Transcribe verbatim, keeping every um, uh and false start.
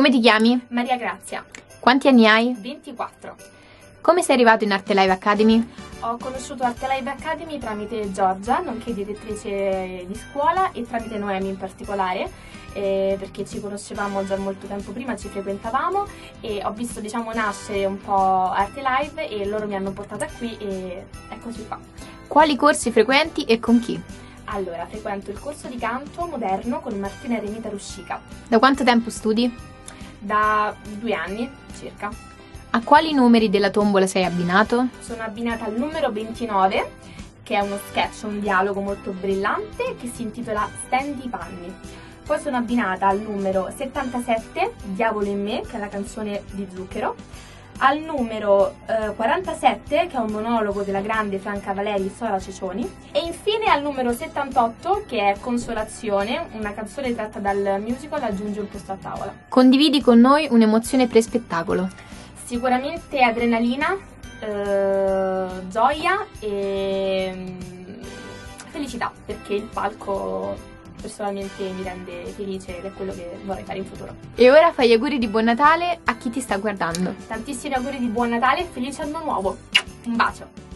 Come ti chiami? Maria Grazia. Quanti anni hai? ventiquattro. Come sei arrivato in Arte Live Academy? Ho conosciuto Arte Live Academy tramite Giorgia, nonché direttrice di scuola, e tramite Noemi in particolare, eh, perché ci conoscevamo già molto tempo prima, ci frequentavamo e ho visto, diciamo, nascere un po' Arte Live e loro mi hanno portata qui e eccoci qua. Quali corsi frequenti e con chi? Allora, frequento il corso di canto moderno con Martina Remita Ruscica. Da quanto tempo studi? Da due anni circa. A quali numeri della tombola sei abbinato? Sono abbinata al numero ventinove, che è uno sketch, un dialogo molto brillante che si intitola Stendi i panni. Poi sono abbinata al numero settantasette, Diavolo in me, che è la canzone di Zucchero, al numero eh, quarantasette, che è un monologo della grande Franca Valeri e Sora Cecioni, e infine al numero settantotto, che è Consolazione, una canzone tratta dal musical Aggiungi un posto a tavola. Condividi con noi un'emozione pre-spettacolo. Sicuramente adrenalina, eh, gioia e mm, felicità, perché il palco personalmente mi rende felice ed è quello che vorrei fare in futuro. E ora fai gli auguri di buon Natale a chi ti sta guardando. Tantissimi auguri di buon Natale e felice anno nuovo. Un bacio!